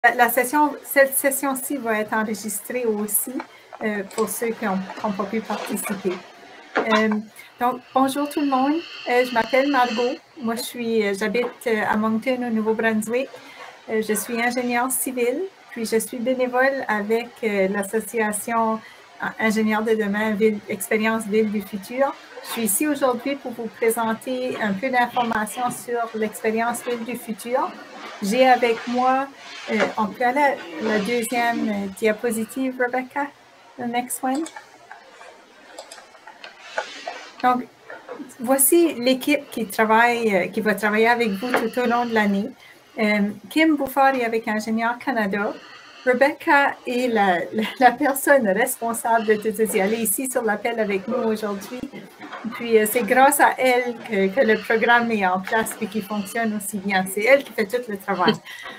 Cette session-ci va être enregistrée aussi pour ceux qui n'ont pas pu participer. Donc, bonjour tout le monde. Je m'appelle Margot. Moi, j'habite à Moncton, au Nouveau-Brunswick. Je suis ingénieure civile, puis je suis bénévole avec l'association Ingénieurs de demain, Expérience Ville du futur. Je suis ici aujourd'hui pour vous présenter un peu d'informations sur l'expérience Ville du futur. J'ai avec moi, on peut aller à la deuxième diapositive, Rebecca, the next one. Donc, voici l'équipe qui va travailler avec vous tout au long de l'année. Kim Bouffard est avec Ingénieurs Canada. Rebecca est la personne responsable de tout ceci. Elle est ici sur l'appel avec nous aujourd'hui. Puis, c'est grâce à elle que le programme est en place et qu'il fonctionne aussi bien. C'est elle qui fait tout le travail.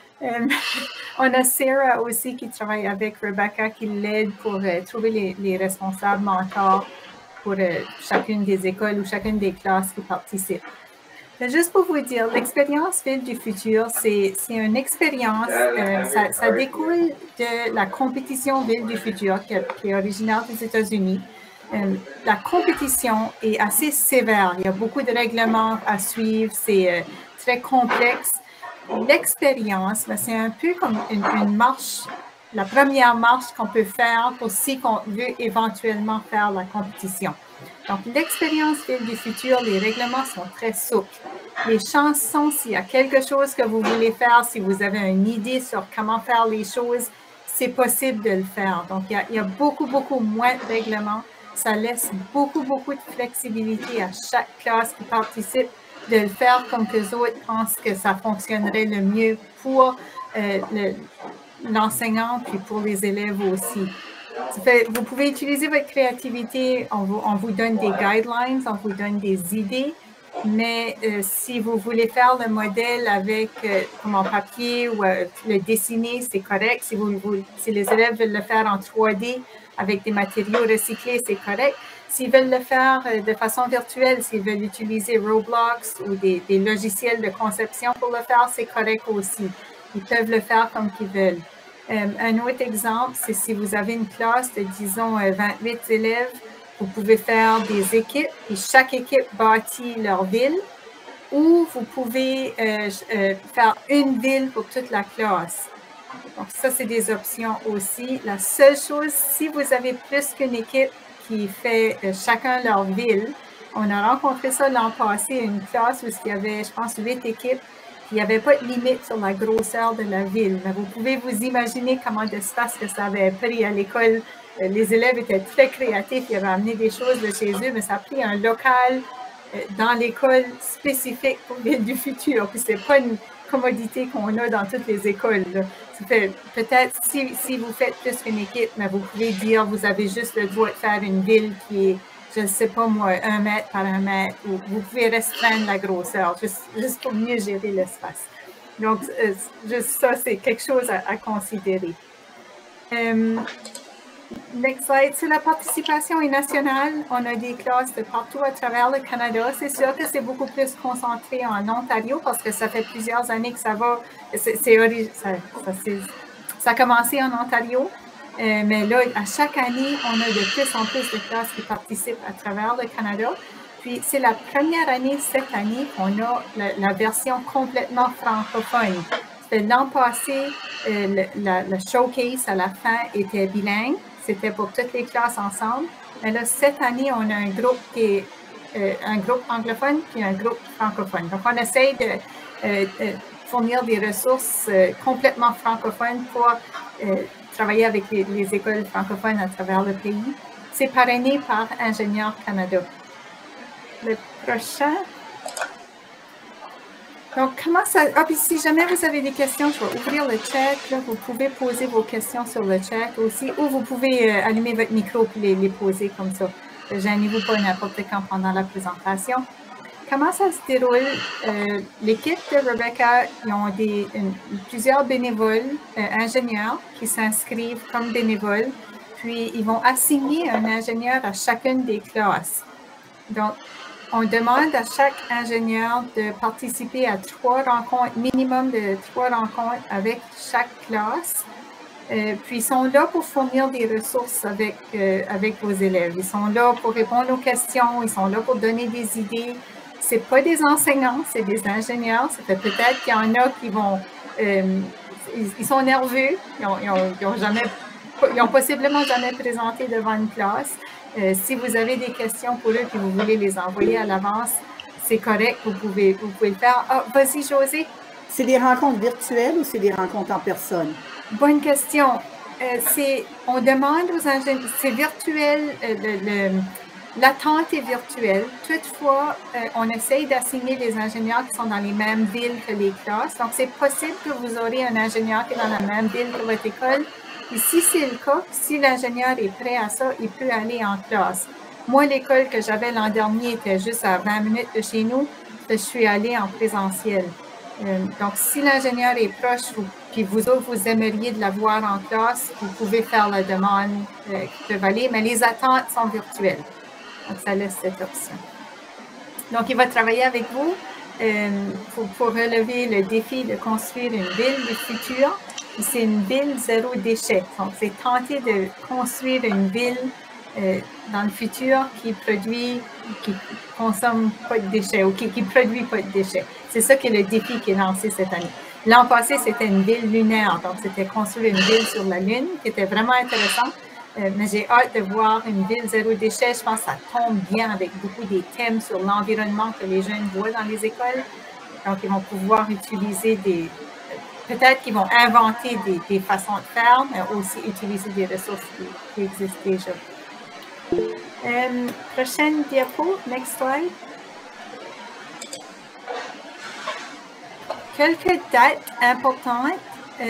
On a Sarah aussi qui travaille avec Rebecca, qui l'aide pour trouver les responsables mentors pour chacune des écoles ou chacune des classes qui participent. Juste pour vous dire, l'expérience Ville du futur, c'est une expérience, ça découle de la compétition Ville du futur qui est originaire des États-Unis. La compétition est assez sévère. Il y a beaucoup de règlements à suivre. C'est très complexe. L'expérience, c'est un peu comme une marche, la première marche qu'on peut faire pour si on veut éventuellement faire la compétition. Donc, l'expérience Ville du futur, les règlements sont très souples. Les chances sont, s'il y a quelque chose que vous voulez faire, si vous avez une idée sur comment faire les choses, c'est possible de le faire. Donc, il y a beaucoup moins de règlements. Ça laisse beaucoup de flexibilité à chaque classe qui participe de le faire comme que les autres pensent que ça fonctionnerait le mieux pour l'enseignant puis pour les élèves aussi. Vous pouvez utiliser votre créativité, on vous donne des guidelines, on vous donne des idées, mais si vous voulez faire le modèle avec comme en papier ou le dessiner, c'est correct. Si les élèves veulent le faire en 3D avec des matériaux recyclés, c'est correct. S'ils veulent le faire de façon virtuelle, s'ils veulent utiliser Roblox ou des logiciels de conception pour le faire, c'est correct aussi. Ils peuvent le faire comme qu'ils veulent. Un autre exemple, c'est si vous avez une classe de, disons, 28 élèves, vous pouvez faire des équipes et chaque équipe bâtit leur ville, ou vous pouvez faire une ville pour toute la classe. Donc, ça, c'est des options aussi. La seule chose, si vous avez plus qu'une équipe qui fait chacun leur ville, on a rencontré ça l'an passé, une classe où il y avait, je pense, 8 équipes. Il n'y avait pas de limite sur la grosseur de la ville. Mais vous pouvez vous imaginer comment d'espace que ça avait pris à l'école. Les élèves étaient très créatifs, ils avaient amené des choses de chez eux, mais ça a pris un local dans l'école spécifique pour Ville du futur. Puis c'est pas une commodité qu'on a dans toutes les écoles. Peut-être si vous faites plus qu'une équipe, mais vous pouvez dire vous avez juste le droit de faire une ville qui est, je ne sais pas moi, 1 mètre par 1 mètre, ou vous pouvez restreindre la grosseur, juste pour mieux gérer l'espace. Donc, juste ça, c'est quelque chose à considérer. Next slide, c'est la participation est nationale. On a des classes de partout à travers le Canada. C'est sûr que c'est beaucoup plus concentré en Ontario parce que ça fait plusieurs années que ça va. Ça a commencé en Ontario. Mais là, à chaque année, on a de plus en plus de classes qui participent à travers le Canada. Puis, c'est la première année, cette année, qu'on a la version complètement francophone. L'an passé, le showcase à la fin était bilingue. C'était pour toutes les classes ensemble. Mais là, cette année, on a un groupe qui est un groupe anglophone puis un groupe francophone. Donc, on essaye de fournir des ressources complètement francophones pour travailler avec les écoles francophones à travers le pays. C'est parrainé par Ingénieurs Canada. Le prochain. Donc, comment ça... Ah, puis si jamais vous avez des questions, je vais ouvrir le chat. Là, vous pouvez poser vos questions sur le chat aussi, ou vous pouvez allumer votre micro et les poser comme ça. Gênez-vous pas n'importe quand pendant la présentation. Comment ça se déroule? L'équipe de Rebecca, ils ont plusieurs bénévoles, ingénieurs, qui s'inscrivent comme bénévoles. Puis, ils vont assigner un ingénieur à chacune des classes. Donc, on demande à chaque ingénieur de participer à 3 rencontres, minimum de 3 rencontres avec chaque classe. Puis ils sont là pour fournir des ressources avec vos élèves. Ils sont là pour répondre aux questions, ils sont là pour donner des idées. C'est pas des enseignants, c'est des ingénieurs. Ça fait peut-être qu'il y en a qui vont... ils sont nerveux, ils ont possiblement jamais présenté devant une classe. Si vous avez des questions pour eux et vous voulez les envoyer à l'avance, c'est correct, vous pouvez le faire. Ah, vas-y, José. C'est des rencontres virtuelles ou c'est des rencontres en personne? Bonne question. On demande aux ingénieurs, c'est virtuel, l'attente est virtuelle. Toutefois, on essaye d'assigner les ingénieurs qui sont dans les mêmes villes que les classes. Donc, c'est possible que vous aurez un ingénieur qui est dans la même ville que votre école. Et si c'est le cas, si l'ingénieur est prêt à ça, il peut aller en classe. Moi, l'école que j'avais l'an dernier était juste à 20 minutes de chez nous. Je suis allée en présentiel. Donc, si l'ingénieur est proche, puis vous autres, vous aimeriez de la voir en classe, vous pouvez faire la demande qui peut aller, mais les attentes sont virtuelles. Donc, ça laisse cette option. Donc, il va travailler avec vous pour relever le défi de construire une ville du futur. C'est une ville zéro déchet. Donc, c'est tenter de construire une ville dans le futur qui consomme pas de déchets ou qui produit pas de déchets. C'est ça qui est le défi qui est lancé cette année. L'an passé, c'était une ville lunaire. Donc, c'était construire une ville sur la Lune qui était vraiment intéressant. Mais j'ai hâte de voir une ville zéro déchet. Je pense que ça tombe bien avec beaucoup des thèmes sur l'environnement que les jeunes voient dans les écoles. Donc, ils vont pouvoir utiliser peut-être qu'ils vont inventer des façons de faire, mais aussi utiliser des ressources qui existent déjà. Prochaine diapo, next slide. Quelques dates importantes.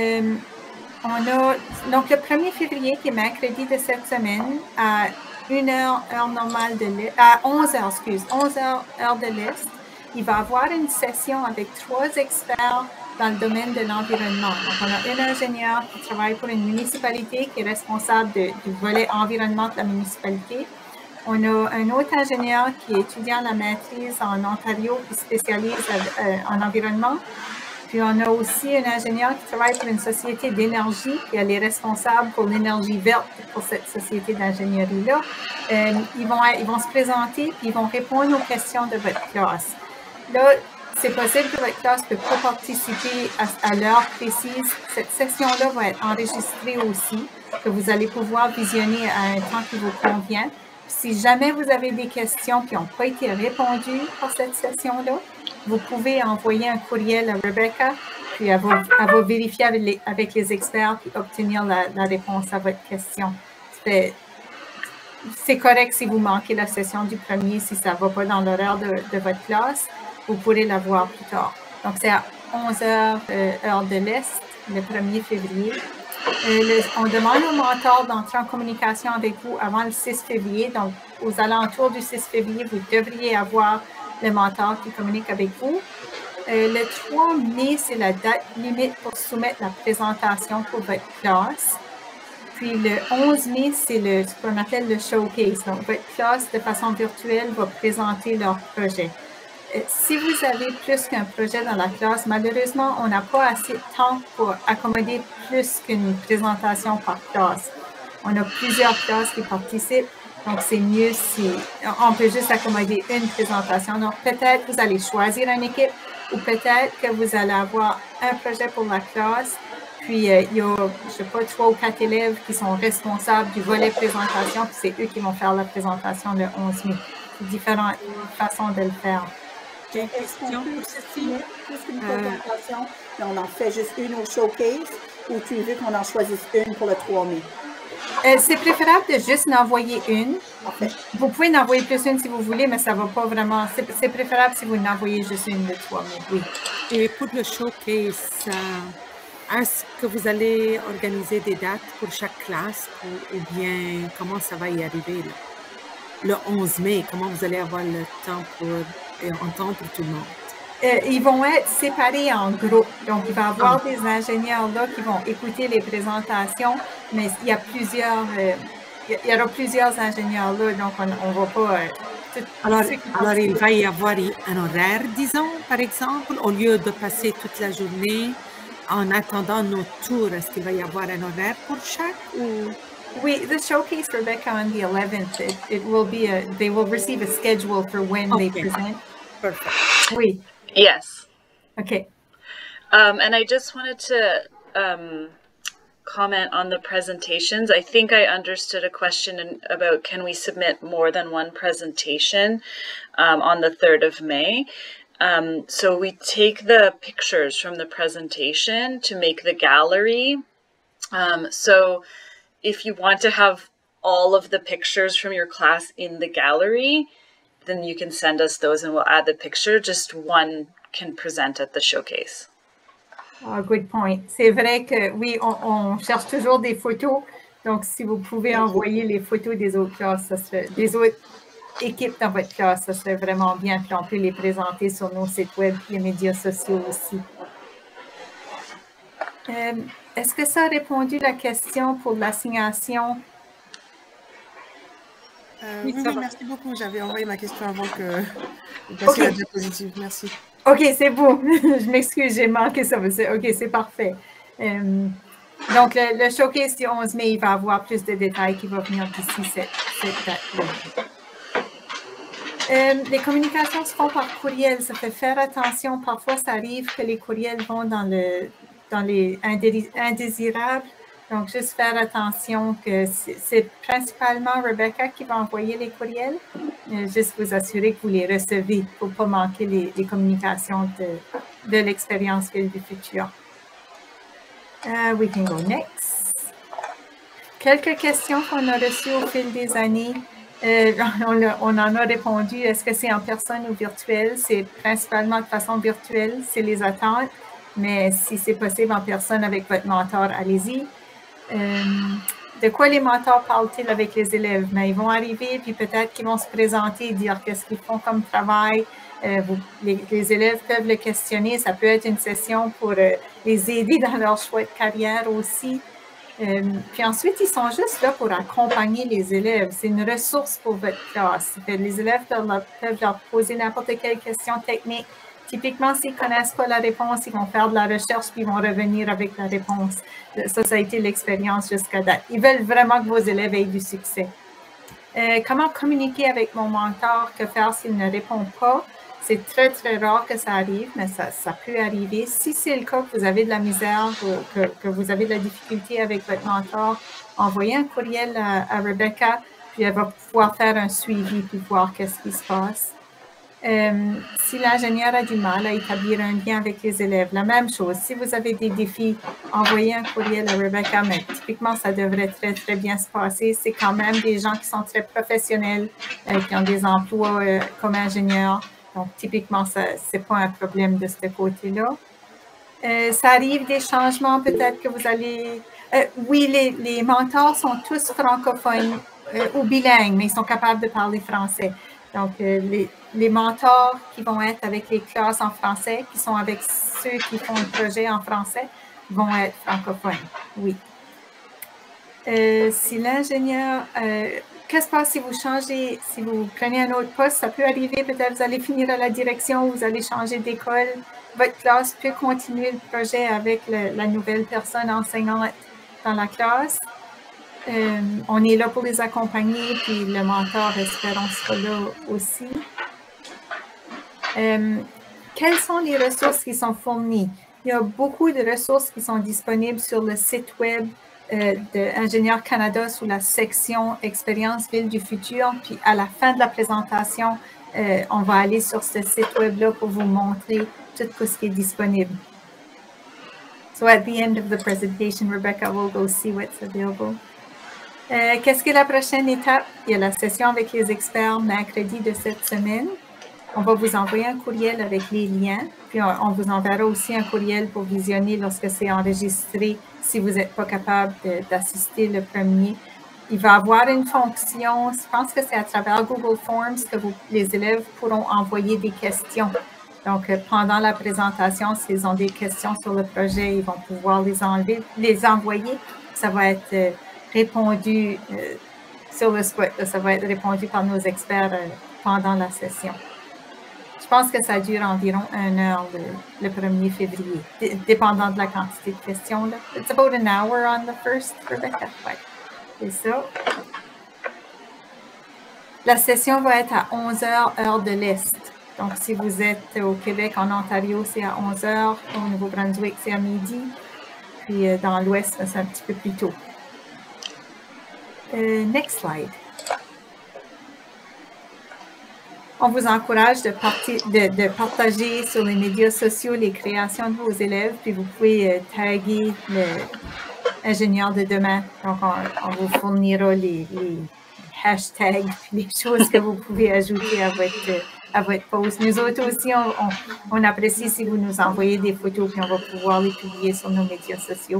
Donc le 1er février, qui est mercredi de cette semaine, à 1h, heure normale à 11h, 11h, heure de l'Est, il va y avoir une session avec 3 experts dans le domaine de l'environnement. Donc, on a un ingénieur qui travaille pour une municipalité qui est responsable du volet environnement de la municipalité. On a un autre ingénieur qui est étudiant la maîtrise en Ontario qui spécialise en environnement. Puis on a aussi un ingénieur qui travaille pour une société d'énergie qui est responsable pour l'énergie verte pour cette société d'ingénierie-là. Ils vont se présenter puis ils vont répondre aux questions de votre classe. Là, c'est possible que votre classe ne peut pas participer à l'heure précise. Cette session-là va être enregistrée aussi, que vous allez pouvoir visionner à un temps qui vous convient. Si jamais vous avez des questions qui n'ont pas été répondues par cette session-là, vous pouvez envoyer un courriel à Rebecca, puis elle va vérifier avec les experts et obtenir la réponse à votre question. C'est correct si vous manquez la session du 1er, si ça ne va pas dans l'horaire de votre classe, vous pourrez la voir plus tard. Donc, c'est à 11h, heure de l'Est, le 1er février. On demande aux mentors d'entrer en communication avec vous avant le 6 février. Donc, aux alentours du 6 février, vous devriez avoir le mentor qui communique avec vous. Le 3 mai, c'est la date limite pour soumettre la présentation pour votre classe. Puis le 11 mai, c'est ce qu'on appelle le showcase. Donc, votre classe, de façon virtuelle, va présenter leur projet. Si vous avez plus qu'un projet dans la classe, malheureusement, on n'a pas assez de temps pour accommoder plus qu'une présentation par classe. On a plusieurs classes qui participent, donc c'est mieux si on peut juste accommoder une présentation. Donc, peut-être que vous allez choisir une équipe ou peut-être que vous allez avoir un projet pour la classe. Puis, il y a, je ne sais pas, 3 ou 4 élèves qui sont responsables du volet présentation, puis c'est eux qui vont faire la présentation le 11 mai. C'est différentes façons de le faire. J'ai une question pour ceci. Plus qu'une présentation, mais on en fait juste une au showcase ou tu veux qu'on en choisisse une pour le 3 mai? C'est préférable de juste en envoyer une. Okay. Vous pouvez en envoyer plus une si vous voulez, mais ça ne va pas vraiment. C'est préférable si vous en envoyez juste une le 3 mai. Oui. Et pour le showcase, est-ce que vous allez organiser des dates pour chaque classe ou bien comment ça va y arriver là? Le 11 mai, comment vous allez avoir le temps pour entendre tout le monde? Ils vont être séparés en groupes. Donc, il va y avoir des ingénieurs là qui vont écouter les présentations, mais il y a plusieurs, il y aura plusieurs ingénieurs là, donc on ne va pas Alors, il va y avoir un horaire, disons, par exemple, au lieu de passer toute la journée en attendant nos tours. Est-ce qu'il va y avoir un horaire pour chaque ou... Oui, the showcase, Rebecca, on the 11th, it will be they will receive a schedule for when they present. Perfect. Oui. Yes. Okay. And I just wanted to comment on the presentations. I think I understood a question about can we submit more than one presentation on the 3rd of May. So we take the pictures from the presentation to make the gallery. So if you want to have all of the pictures from your class in the gallery, then you can send us those and we'll add the picture. Just one can present at the showcase. Oh, good point. C'est vrai que oui, on cherche toujours des photos. Donc, si vous pouvez envoyer les photos des autres classes, des autres équipes dans votre classe, ça serait vraiment bien. Puis on peut les présenter sur nos sites web et les médias sociaux aussi. Est-ce que ça a répondu à la question pour l'assignation? Oui, merci beaucoup. J'avais envoyé ma question avant que vous passiez la diapositive. Merci. OK, c'est bon. Je m'excuse, j'ai manqué ça. OK, c'est parfait. Donc, le showcase du 11 mai, il va avoir plus de détails qui vont venir d'ici cette date-là. Les communications se font par courriel. Ça fait faire attention. Parfois, ça arrive que les courriels vont dans les indésirables. Donc, juste faire attention que c'est principalement Rebecca qui va envoyer les courriels. Juste vous assurer que vous les recevez pour ne pas manquer les communications de l'expérience Ville du futur. We can go next. Quelques questions qu'on a reçues au fil des années. On en a répondu. Est-ce que c'est en personne ou virtuel? C'est principalement de façon virtuelle. C'est les attentes. Mais si c'est possible en personne avec votre mentor, allez-y. De quoi les mentors parlent-ils avec les élèves? Mais ils vont arriver, puis peut-être qu'ils vont se présenter et dire qu'est-ce qu'ils font comme travail. Les élèves peuvent le questionner. Ça peut être une session pour les aider dans leur choix de carrière aussi. Puis ensuite, ils sont juste là pour accompagner les élèves. C'est une ressource pour votre classe. Les élèves peuvent leur poser n'importe quelle question technique. Typiquement, s'ils ne connaissent pas la réponse, ils vont faire de la recherche puis ils vont revenir avec la réponse. Ça a été l'expérience jusqu'à date. Ils veulent vraiment que vos élèves aient du succès. Comment communiquer avec mon mentor? Que faire s'il ne répond pas? C'est très, très rare que ça arrive, mais ça peut arriver. Si c'est le cas que vous avez de la misère, que vous avez de la difficulté avec votre mentor, envoyez un courriel à Rebecca, puis elle va pouvoir faire un suivi puis voir qu'est-ce qui se passe. Si l'ingénieur a du mal à établir un lien avec les élèves, la même chose. Si vous avez des défis, envoyez un courriel à Rebecca, mais typiquement, ça devrait très, très bien se passer. C'est quand même des gens qui sont très professionnels, qui ont des emplois comme ingénieurs. Donc, typiquement, ce n'est pas un problème de ce côté-là. Ça arrive des changements, peut-être que vous allez... oui, les mentors sont tous francophones ou bilingues, mais ils sont capables de parler français. Donc, les mentors qui vont être avec les classes en français, qui sont avec ceux qui font le projet en français, vont être francophones, oui. Si l'ingénieur... qu'est-ce qui se passe si vous changez, si vous prenez un autre poste? Ça peut arriver, peut-être vous allez finir à la direction, vous allez changer d'école. Votre classe peut continuer le projet avec la nouvelle personne enseignante dans la classe. On est là pour les accompagner, puis le mentor, espérons, sera là aussi. Quelles sont les ressources qui sont fournies? Il y a beaucoup de ressources qui sont disponibles sur le site web d'Ingénieurs Canada sous la section Expérience Ville du futur. Puis à la fin de la présentation, on va aller sur ce site web-là pour vous montrer tout ce qui est disponible. So at the end of the presentation, Rebecca will go see what's available. Qu'est-ce que la prochaine étape? Il y a la session avec les experts mercredi de cette semaine. On va vous envoyer un courriel avec les liens, puis on vous enverra aussi un courriel pour visionner lorsque c'est enregistré, si vous n'êtes pas capable d'assister le premier. Il va y avoir une fonction, je pense que c'est à travers Google Forms que les élèves pourront envoyer des questions. Donc, pendant la présentation, s'ils ont des questions sur le projet, ils vont pouvoir les envoyer. Ça va être répondu sur le spot. Ça va être répondu par nos experts pendant la session. Je pense que ça dure environ 1 heure le 1er février, dépendant de la quantité de questions. Là. It's about an hour on the first, Rebecca. Ouais, c'est ça. La session va être à 11 heures, heure de l'Est. Donc, si vous êtes au Québec, en Ontario, c'est à 11 heures. Au Nouveau-Brunswick, c'est à midi. Puis, dans l'Ouest, c'est un petit peu plus tôt. Next slide. On vous encourage de partager sur les médias sociaux les créations de vos élèves, puis vous pouvez taguer l'ingénieur de demain. Donc, on vous fournira les hashtags, puis les choses que vous pouvez ajouter à votre post. Nous autres aussi, on apprécie si vous nous envoyez des photos, puis on va pouvoir les publier sur nos médias sociaux.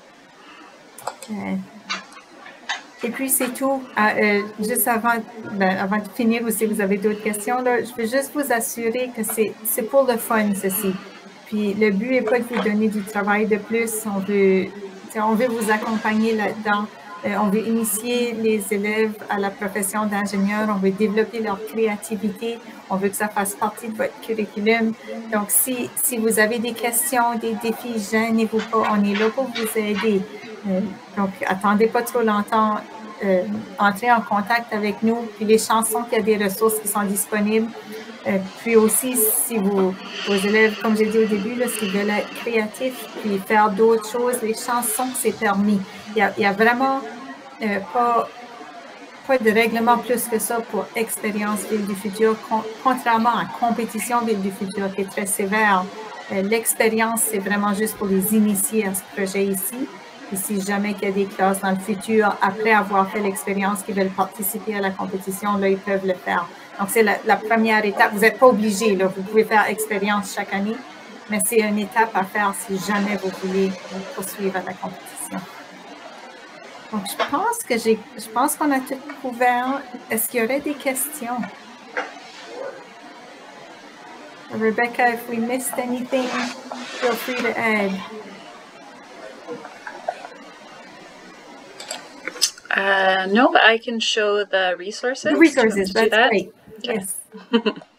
Et puis, c'est tout. Juste avant de finir, ou si vous avez d'autres questions, là, je veux juste vous assurer que c'est pour le fun, ceci. Puis, le but n'est pas de vous donner du travail de plus. On veut vous accompagner là-dedans. On veut initier les élèves à la profession d'ingénieur. On veut développer leur créativité. On veut que ça fasse partie de votre curriculum. Donc, si vous avez des questions, des défis, gênez-vous pas. On est là pour vous aider. Donc, attendez pas trop longtemps. Entrez en contact avec nous. Puis les chansons, il y a des ressources qui sont disponibles. Puis aussi, si vos élèves, comme j'ai dit au début, s'ils veulent être créatifs puis faire d'autres choses, les chansons, c'est permis. Il y a vraiment pas de règlement plus que ça pour expérience Ville du futur, contrairement à compétition Ville du futur qui est très sévère. L'expérience, c'est vraiment juste pour les initier à ce projet ici. Et si jamais il y a des classes dans le futur, après avoir fait l'expérience, qui veulent participer à la compétition, là, ils peuvent le faire. Donc, c'est la première étape. Vous n'êtes pas obligé, là. Vous pouvez faire expérience chaque année, mais c'est une étape à faire si jamais vous voulez poursuivre à la compétition. Donc, je pense qu'on a tout couvert. Est-ce qu'il y aurait des questions? Rebecca, if we missed anything, feel free to add. No, but I can show the resources. The resources, that's great. Okay. Yes.